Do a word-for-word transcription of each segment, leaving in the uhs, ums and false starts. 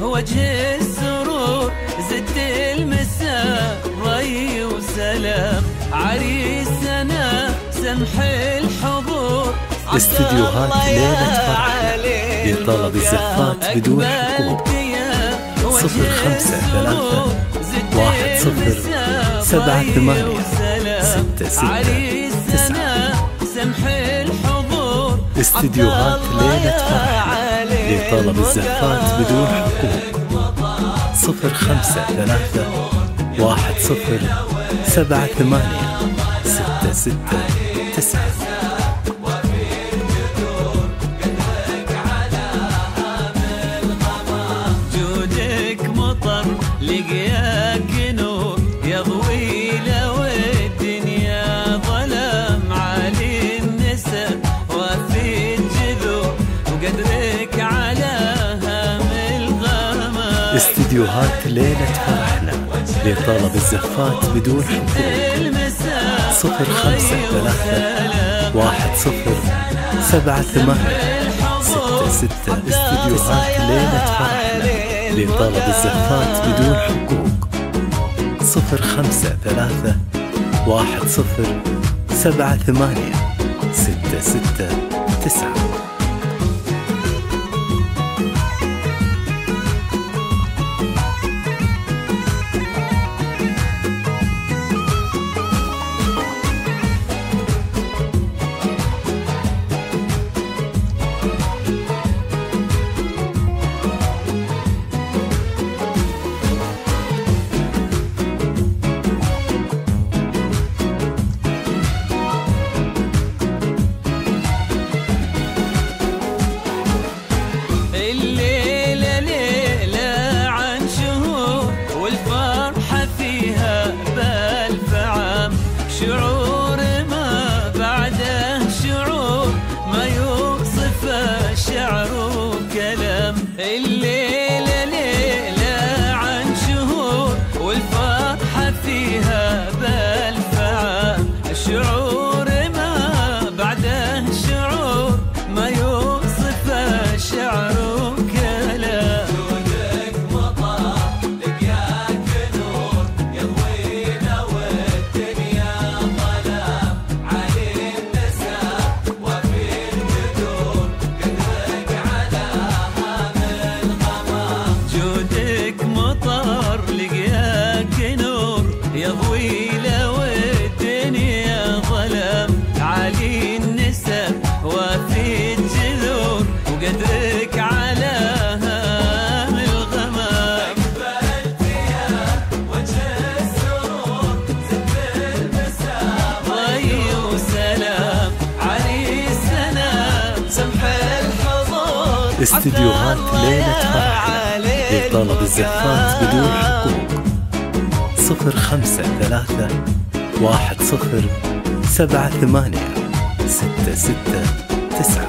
وجه السرور زدت المساء ضي وسلام عريسنا سمح الحضور استديوهات ليلة فرحنا لطلب الزفات بدون حقوق. صفر خمسة ثلاثة واحد صفر سبعة ثمانية ستة ستة تسعة. استديوهات ليلة فرحنا لطلب الزفات بدون حقوق. صفر خمسة ثلاثة واحد صفر سبعة ثمانية ستة ستة تسعة. لقياك نور يضوي لو الدنيا ظلام عالي النسب وفي الجذور وقدرك على هام الغمام. استديوهات ليلة فرحنا لطلب الزفات بدون حقوق. صفر خمسة ثلاثة واحد صفر سبعة ثمانية ستة ستة. استديوهات ليلة فرحنا لطلب الزفات بدون حقوق. صفر خمسة ثلاثة واحد صفر سبعة ثمانية ستة ستة تسعة. الليلة ليلة عن شهور والفرحة فيها بألف عام. شعور ما بعده شعور ما يوصف الشعر وكلام. الليلة ليلة عن شهور والفرحة فيها بألف عام. الشعور ما بعده شعور ما يوصف الشعر يضوي لو الدنيا ظلام عالي النسب وفي الجذور وقدرك على هام الغمام. اقبلت فيها وجه السرور زدت المساء ضي وسلام عريسنا سمح الحضور. استديوهات ليلة فرحنا لطلب الزفات بدون حقوق. صفر خمسة ثلاثة واحد صفر سبعة ثمانية ستة ستة تسعة.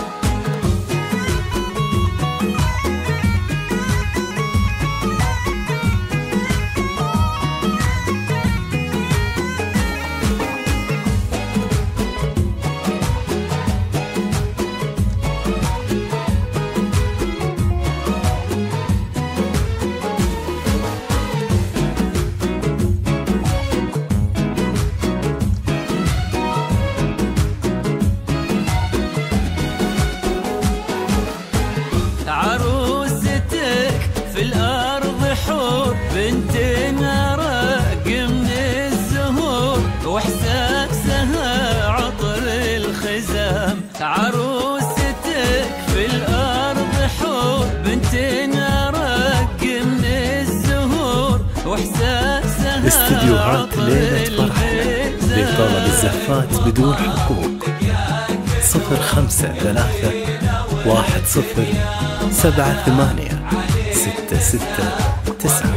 عروستك في الأرض حور بنت نرق من الزهور وإحساسها عطر الخزام. عروستك في الأرض حور بنت نرق من الزهور وإحساسها استديوهات ليلة فرحنا لطلب الزفات بدون حقوق. صفر خمسة ثلاثة واحد صفر سبعة ثمانية ستة ستة تسعة.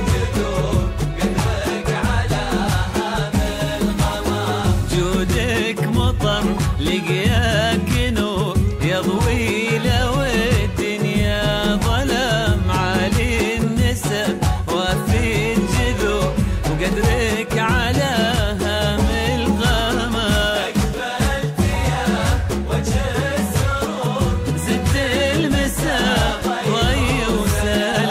جودك مطر لقياك نور يضوي لو الدنيا ظلام عالي النسب وفي الجذور وقدرك على هام الغمام. اقبلت فيها وجه السرور زدت المساء ضي وسلام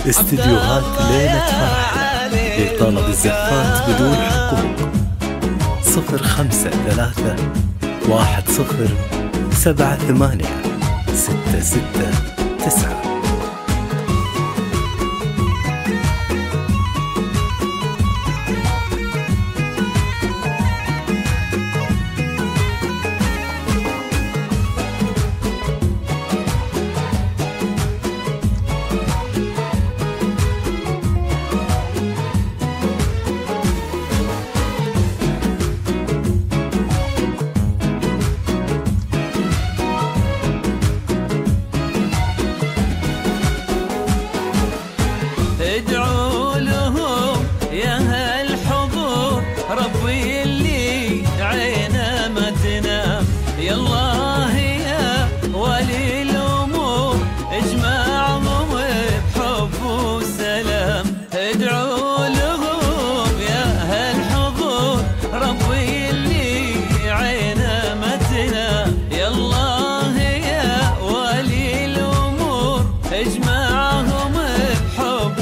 استديوهات ليلة فرحنا لطلب الزفات بدون حقوق. صفر خمسة ثلاثة واحد صفر سبعة ثمانية ستة ستة تسعة. ادعوا لهم يا هالحضور، ربي اللي عينه ما تنام، يا الله يا ولي الامور اجمعهم بحب وسلام. ادعوا لهم يا هالحضور، ربي اللي عينه ما تنام، يا الله يا ولي الامور اجمعهم بحب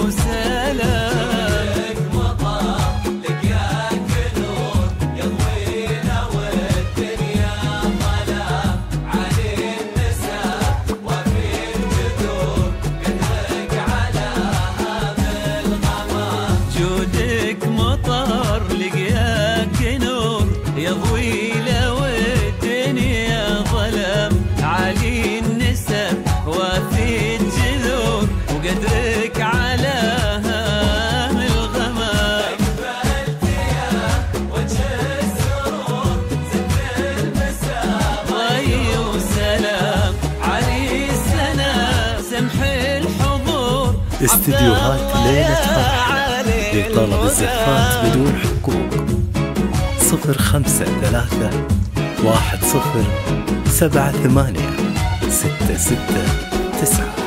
يضوي له الدنيا ظلام، علي النسب وفي الجذور وقدرك على هام الغمام. اقبلت يا وجه السرور زد المسام، ضي وسلام علي السنة سمح الحضور. استديوهات ليلة فرحنا لطلب الزفات بدون حقوق. صفر خمسة ثلاثة واحد صفر سبعة ثمانية ستة ستة تسعة.